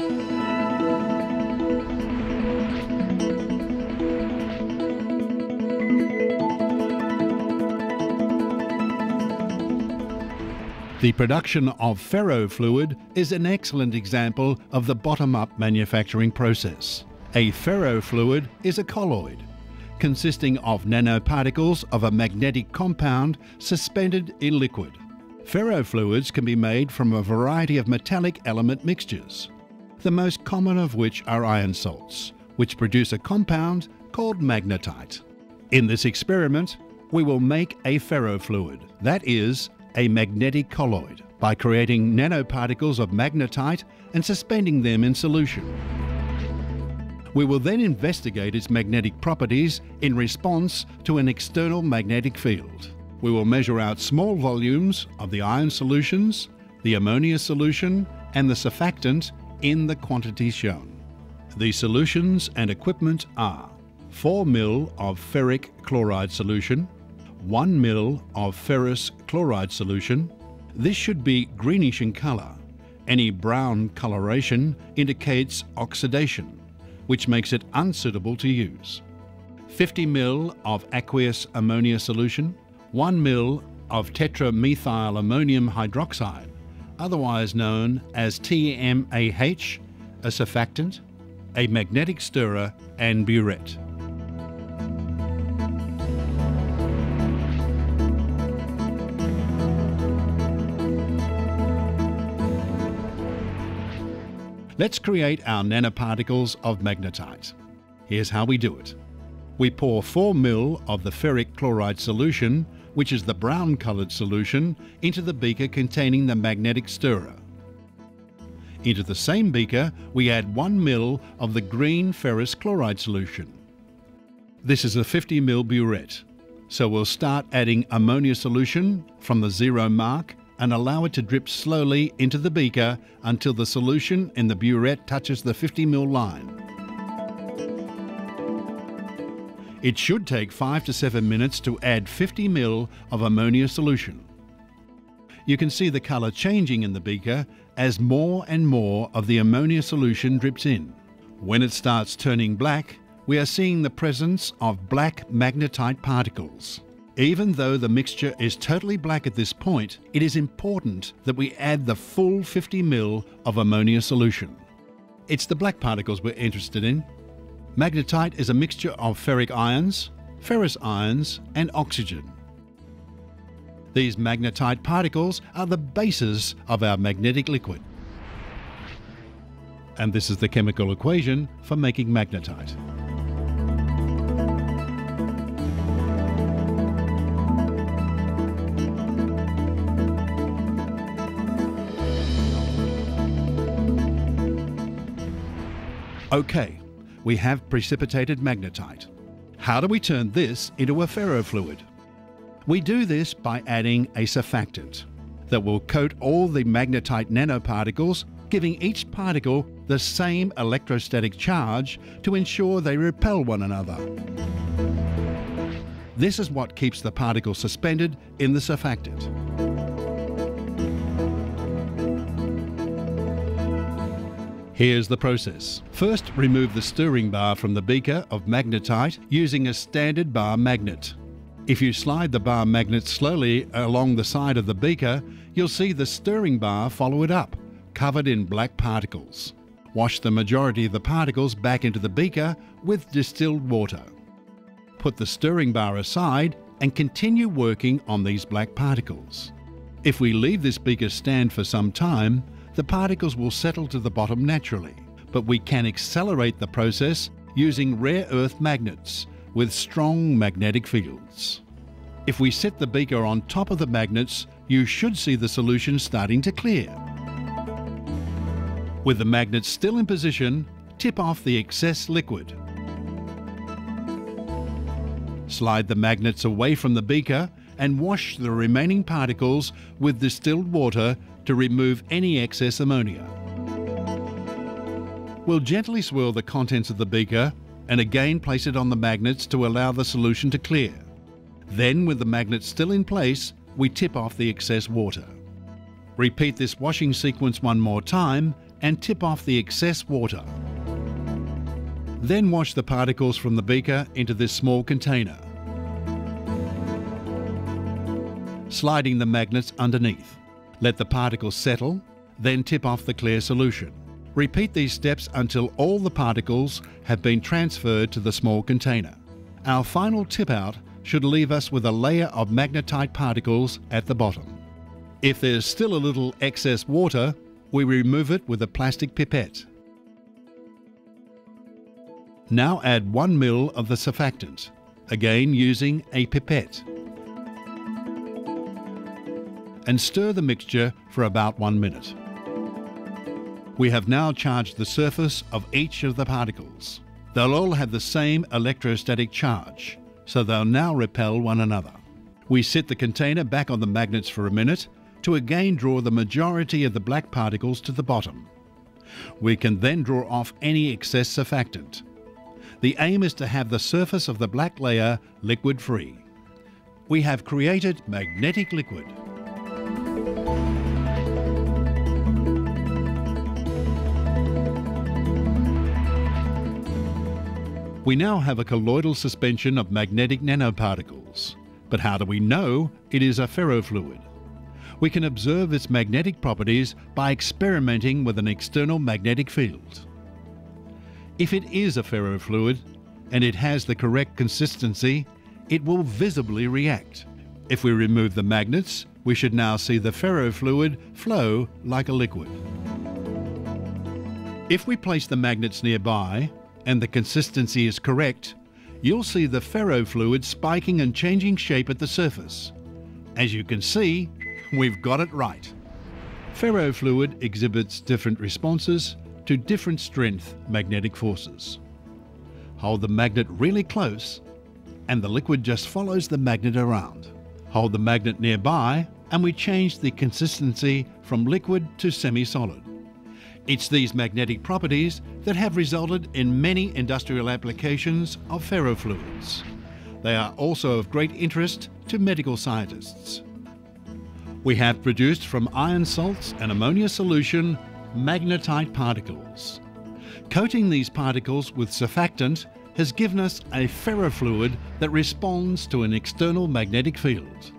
The production of ferrofluid is an excellent example of the bottom-up manufacturing process. A ferrofluid is a colloid, consisting of nanoparticles of a magnetic compound suspended in liquid. Ferrofluids can be made from a variety of metallic element mixtures, the most common of which are iron salts, which produce a compound called magnetite. In this experiment, we will make a ferrofluid, that is, a magnetic colloid, by creating nanoparticles of magnetite and suspending them in solution. We will then investigate its magnetic properties in response to an external magnetic field. We will measure out small volumes of the iron solutions, the ammonia solution, and the surfactant in the quantities shown. The solutions and equipment are 4 ml of ferric chloride solution, 1 ml of ferrous chloride solution. This should be greenish in colour. Any brown coloration indicates oxidation, which makes it unsuitable to use. 50 ml of aqueous ammonia solution, 1 ml of tetramethyl ammonium hydroxide, otherwise known as TMAH, a surfactant, a magnetic stirrer, and burette. Let's create our nanoparticles of magnetite. Here's how we do it. We pour 4 ml of the ferric chloride solution, which is the brown coloured solution, into the beaker containing the magnetic stirrer. Into the same beaker, we add 1 ml of the green ferrous chloride solution. This is a 50 ml burette, so we'll start adding ammonia solution from the 0 mark and allow it to drip slowly into the beaker until the solution in the burette touches the 50 ml line. It should take 5 to 7 minutes to add 50 ml of ammonia solution. You can see the colour changing in the beaker as more and more of the ammonia solution drips in. When it starts turning black, we are seeing the presence of black magnetite particles. Even though the mixture is totally black at this point, it is important that we add the full 50 ml of ammonia solution. It's the black particles we're interested in. Magnetite is a mixture of ferric ions, ferrous ions, and oxygen. These magnetite particles are the basis of our magnetic liquid. And this is the chemical equation for making magnetite. Okay, we have precipitated magnetite. How do we turn this into a ferrofluid? We do this by adding a surfactant that will coat all the magnetite nanoparticles, giving each particle the same electrostatic charge to ensure they repel one another. This is what keeps the particles suspended in the surfactant. Here's the process. First, remove the stirring bar from the beaker of magnetite using a standard bar magnet. If you slide the bar magnet slowly along the side of the beaker, you'll see the stirring bar follow it up, covered in black particles. Wash the majority of the particles back into the beaker with distilled water. Put the stirring bar aside and continue working on these black particles. If we leave this beaker stand for some time, the particles will settle to the bottom naturally, but we can accelerate the process using rare earth magnets with strong magnetic fields. If we set the beaker on top of the magnets, you should see the solution starting to clear. With the magnets still in position, tip off the excess liquid. Slide the magnets away from the beaker and wash the remaining particles with distilled water to remove any excess ammonia. We'll gently swirl the contents of the beaker and again place it on the magnets to allow the solution to clear. Then, with the magnets still in place, we tip off the excess water. Repeat this washing sequence one more time and tip off the excess water. Then wash the particles from the beaker into this small container, sliding the magnets underneath. Let the particles settle, then tip off the clear solution. Repeat these steps until all the particles have been transferred to the small container. Our final tip out should leave us with a layer of magnetite particles at the bottom. If there's still a little excess water, we remove it with a plastic pipette. Now add 1 ml of the surfactant, again using a pipette, and stir the mixture for about 1 minute. We have now charged the surface of each of the particles. They'll all have the same electrostatic charge, so they'll now repel one another. We set the container back on the magnets for a minute to again draw the majority of the black particles to the bottom. We can then draw off any excess surfactant. The aim is to have the surface of the black layer liquid-free. We have created magnetic liquid. We now have a colloidal suspension of magnetic nanoparticles. But how do we know it is a ferrofluid? We can observe its magnetic properties by experimenting with an external magnetic field. If it is a ferrofluid and it has the correct consistency, it will visibly react. If we remove the magnets, we should now see the ferrofluid flow like a liquid. If we place the magnets nearby and the consistency is correct, you'll see the ferrofluid spiking and changing shape at the surface. As you can see, we've got it right. Ferrofluid exhibits different responses to different strength magnetic forces. Hold the magnet really close and the liquid just follows the magnet around. Hold the magnet nearby and we change the consistency from liquid to semi-solid. It's these magnetic properties that have resulted in many industrial applications of ferrofluids. They are also of great interest to medical scientists. We have produced from iron salts and ammonia solution magnetite particles. Coating these particles with surfactant has given us a ferrofluid that responds to an external magnetic field.